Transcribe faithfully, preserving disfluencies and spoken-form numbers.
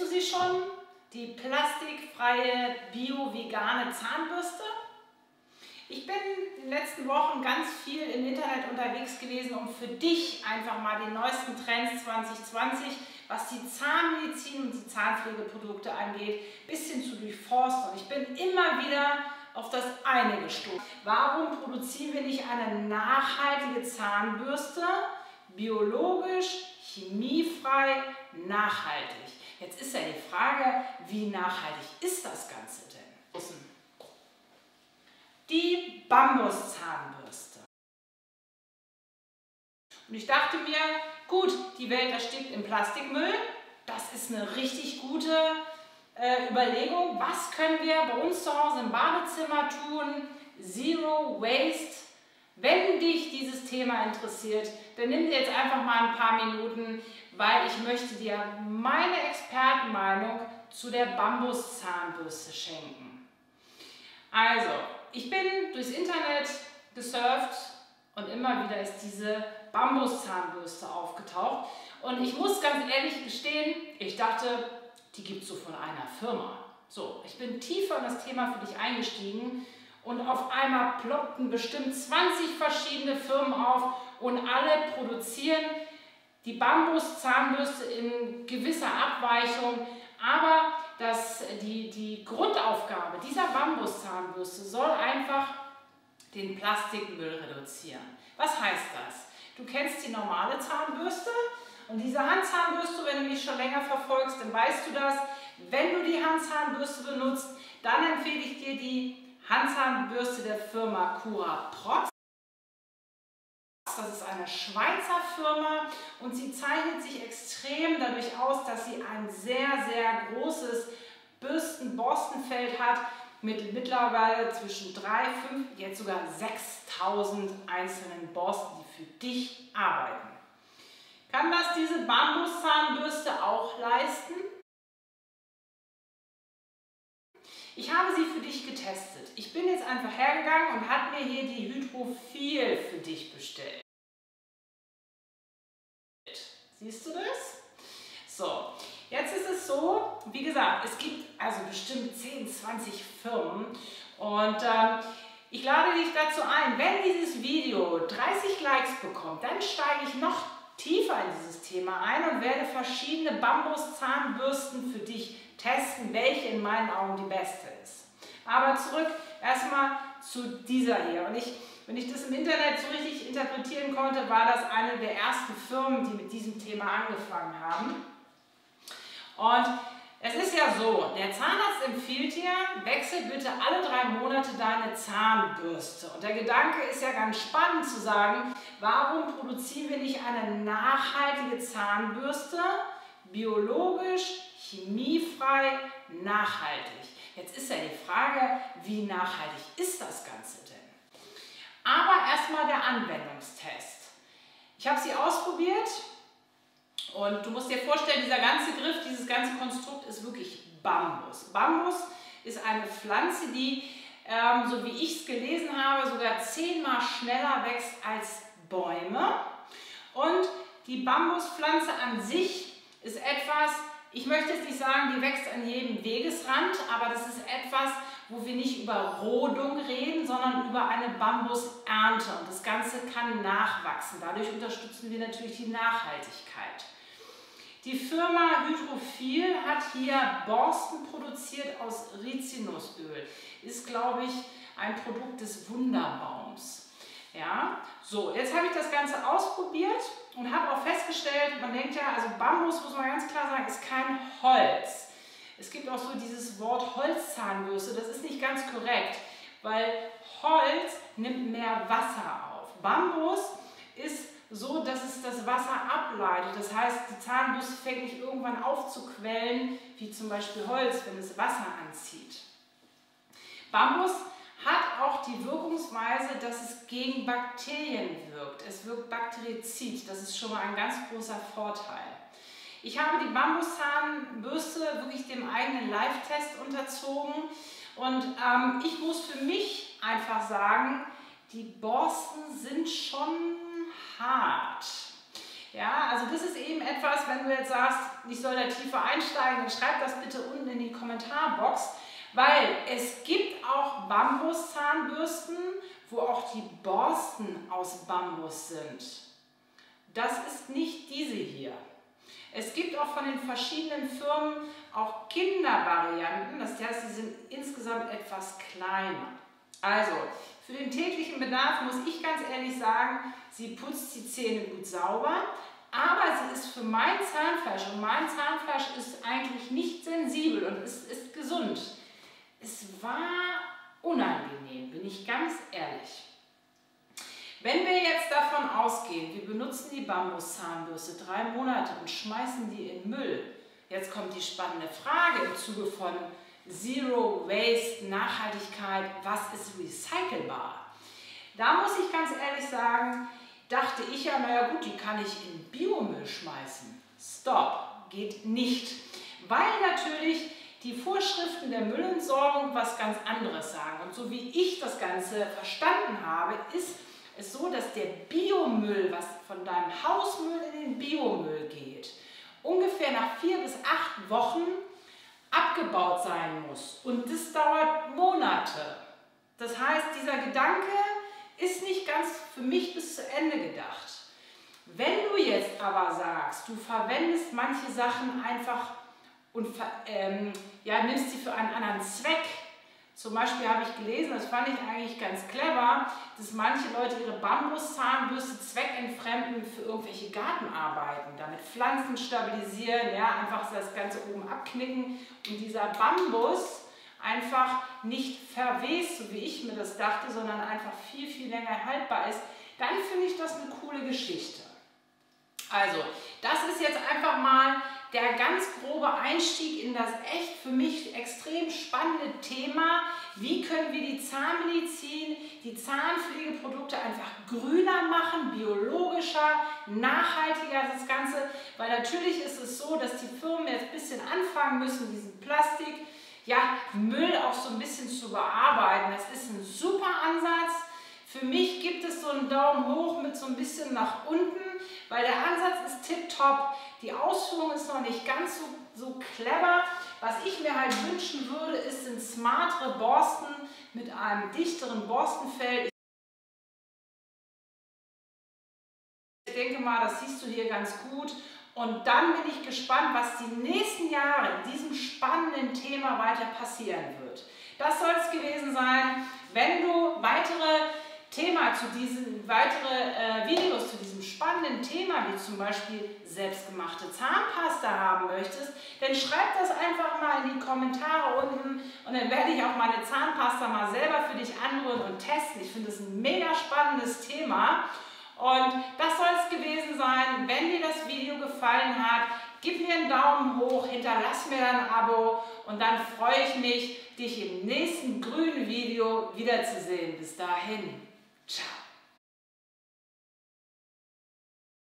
sie schon? Die plastikfreie, bio-vegane Zahnbürste? Ich bin in den letzten Wochen ganz viel im Internet unterwegs gewesen, um für dich einfach mal die neuesten Trends zwanzig zwanzig, was die Zahnmedizin und die Zahnpflegeprodukte angeht, ein bisschen zu durchforsten. Und ich bin immer wieder auf das eine gestoßen. Warum produzieren wir nicht eine nachhaltige Zahnbürste, biologisch, chemiefrei, nachhaltig? Jetzt ist ja die Frage, wie nachhaltig ist das Ganze denn? Die Bambuszahnbürste. Und ich dachte mir, gut, die Welt erstickt im Plastikmüll. Das ist eine richtig gute äh, Überlegung. Was können wir bei uns zu Hause im Badezimmer tun? Zero Waste. Wenn dich dieses Thema interessiert, dann nimm dir jetzt einfach mal ein paar Minuten, weil ich möchte dir meine Expertenmeinung zu der Bambuszahnbürste schenken. Also, ich bin durchs Internet gesurft und immer wieder ist diese Bambuszahnbürste aufgetaucht. Und ich muss ganz ehrlich gestehen, ich dachte, die gibt es so von einer Firma. So, ich bin tiefer in das Thema für dich eingestiegen und auf einmal ploppten bestimmt zwanzig verschiedene Firmen auf und alle produzieren die Bambuszahnbürste in gewisser Abweichung. Aber das, die, die Grundaufgabe dieser Bambuszahnbürste soll einfach den Plastikmüll reduzieren. Was heißt das? Du kennst die normale Zahnbürste und diese Handzahnbürste, wenn du mich schon länger verfolgst, dann weißt du das. Wenn du die Handzahnbürste benutzt, dann empfehle ich dir die Handzahnbürste der Firma Curaprox. Das ist eine Schweizer Firma und sie zeichnet sich extrem dadurch aus, dass sie ein sehr, sehr großes Bürsten-Borstenfeld hat mit mittlerweile zwischen drei, fünf, jetzt sogar sechstausend einzelnen Borsten, die für dich arbeiten. Kann das diese Bambuszahnbürste auch leisten? Ich habe sie für dich getestet. Ich bin jetzt einfach hergegangen und habe mir hier die Hydrophil für dich bestellt. Siehst du das? So, jetzt ist es so, wie gesagt, es gibt also bestimmt zehn, zwanzig Firmen und ähm, ich lade dich dazu ein, wenn dieses Video dreißig Likes bekommt, dann steige ich noch tiefer in dieses Thema ein und werde verschiedene Bambuszahnbürsten für dich testen, welche in meinen Augen die beste ist. Aber zurück erstmal zu dieser hier. Und ich, wenn ich das im Internet so richtig interpretieren konnte, war das eine der ersten Firmen, die mit diesem Thema angefangen haben. Und es ist ja so, der Zahnarzt empfiehlt dir, wechsel bitte alle drei Monate deine Zahnbürste. Und der Gedanke ist ja ganz spannend zu sagen, warum produzieren wir nicht eine nachhaltige Zahnbürste, biologisch, chemiefrei, nachhaltig? Jetzt ist ja die Frage, wie nachhaltig ist das Ganze denn? Aber erstmal der Anwendungstest. Ich habe sie ausprobiert und du musst dir vorstellen, dieser ganze Griff, dieses ganze Konstrukt ist wirklich Bambus. Bambus ist eine Pflanze, die, ähm, so wie ich es gelesen habe, sogar zehnmal schneller wächst als Bäume. Und die Bambuspflanze an sich ist etwas, ich möchte jetzt nicht sagen, die wächst an jedem Wegesrand, aber das ist etwas, wo wir nicht über Rodung reden, sondern über eine Bambusernte. Und das Ganze kann nachwachsen. Dadurch unterstützen wir natürlich die Nachhaltigkeit. Die Firma Hydrophil hat hier Borsten produziert aus Rizinusöl. Ist, glaube ich, ein Produkt des Wunderbaums. Ja, so, jetzt habe ich das Ganze ausprobiert und habe auch festgestellt, man denkt ja, also Bambus, muss man ganz klar sagen, ist kein Holz. Es gibt auch so dieses Wort Holzzahnbürste, das ist nicht ganz korrekt, weil Holz nimmt mehr Wasser auf. Bambus ist so, dass es das Wasser ableitet. Das heißt, die Zahnbürste fängt nicht irgendwann aufzuquellen, wie zum Beispiel Holz, wenn es Wasser anzieht. Bambus hat auch die Wirkungsweise, dass es gegen Bakterien wirkt. Es wirkt bakterizid. Das ist schon mal ein ganz großer Vorteil. Ich habe die Bambuszahnbürste wirklich dem eigenen Live-Test unterzogen und ähm, ich muss für mich einfach sagen, die Borsten sind schon hart. Ja, also das ist eben etwas, wenn du jetzt sagst, ich soll da tiefer einsteigen, dann schreib das bitte unten in die Kommentarbox, weil es gibt auch Bambuszahnbürsten, wo auch die Borsten aus Bambus sind. Das ist nicht diese hier. Es gibt auch von den verschiedenen Firmen auch Kindervarianten, das heißt, sie sind insgesamt etwas kleiner. Also, für den täglichen Bedarf muss ich ganz ehrlich sagen, sie putzt die Zähne gut sauber, aber sie ist für mein Zahnfleisch, und mein Zahnfleisch ist eigentlich nicht sensibel und es ist gesund. Es war unangenehm, bin ich ganz ehrlich. Wenn wir jetzt davon ausgehen, wir benutzen die Bambuszahnbürste drei Monate und schmeißen die in Müll, jetzt kommt die spannende Frage im Zuge von Zero Waste, Nachhaltigkeit, was ist recycelbar? Da muss ich ganz ehrlich sagen, dachte ich ja, naja gut, die kann ich in Biomüll schmeißen. Stopp, geht nicht. Weil natürlich die Vorschriften der Müllentsorgung was ganz anderes sagen. Und so wie ich das Ganze verstanden habe, ist es so, dass der Biomüll, was von deinem Hausmüll in den Biomüll geht, ungefähr nach vier bis acht Wochen abgebaut sein muss. Und das dauert Monate. Das heißt, dieser Gedanke ist nicht ganz für mich bis zu Ende gedacht. Wenn du jetzt aber sagst, du verwendest manche Sachen einfach und ähm, ja, nimmst sie für einen anderen Zweck. Zum Beispiel habe ich gelesen, das fand ich eigentlich ganz clever, dass manche Leute ihre Bambuszahnbürste zweckentfremden für irgendwelche Gartenarbeiten, damit Pflanzen stabilisieren, ja, einfach das Ganze oben abknicken und dieser Bambus einfach nicht verwest, so wie ich mir das dachte, sondern einfach viel, viel länger haltbar ist, dann finde ich das eine coole Geschichte. Also, das ist jetzt einfach mal der ganz grobe Einstieg in das echt für mich extrem spannende Thema, wie können wir die Zahnmedizin, die Zahnpflegeprodukte einfach grüner machen, biologischer, nachhaltiger das Ganze, weil natürlich ist es so, dass die Firmen jetzt ein bisschen anfangen müssen, diesen Plastik, ja, Müll auch so ein bisschen zu bearbeiten. Das ist ein super Ansatz. Für mich gibt es so einen Daumen hoch mit so ein bisschen nach unten, weil der Ansatz ist tipptopp. Die Ausführung ist noch nicht ganz so, so clever. Was ich mir halt wünschen würde, ist sind smartere Borsten mit einem dichteren Borstenfell. Ich denke mal, das siehst du hier ganz gut. Und dann bin ich gespannt, was die nächsten Jahre in diesem spannenden Thema weiter passieren wird. Das soll es gewesen sein. Wenn du weitere Thema zu diesen, weitere äh, Videos zu diesem spannenden Thema, wie zum Beispiel selbstgemachte Zahnpasta haben möchtest, dann schreib das einfach mal in die Kommentare unten und dann werde ich auch meine Zahnpasta mal selber für dich anrühren und testen. Ich finde es ein mega spannendes Thema. Und das soll es gewesen sein. Wenn dir das Video gefallen hat, gib mir einen Daumen hoch, hinterlass mir ein Abo und dann freue ich mich, dich im nächsten grünen Video wiederzusehen. Bis dahin, ciao.